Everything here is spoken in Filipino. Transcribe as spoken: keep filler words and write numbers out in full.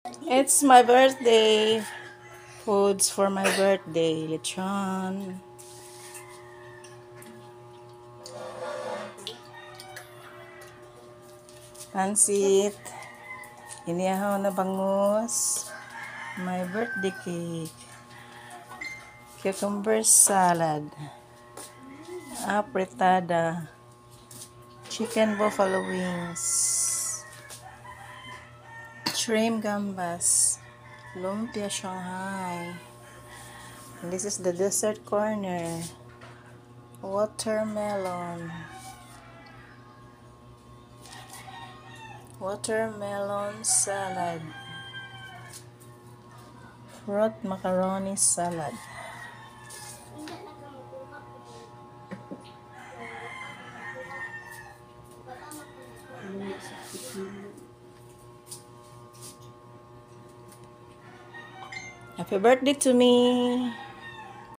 It's my birthday. Foods for my birthday. Lechon. Pansit. Inihaw na bangus. My birthday cake. Cucumber salad. Apretada. Chicken buffalo wings. Shrimp gambas. Lumpia Shanghai. And this is the dessert corner. Watermelon. Watermelon salad. Fruit macaroni salad. Happy birthday to me.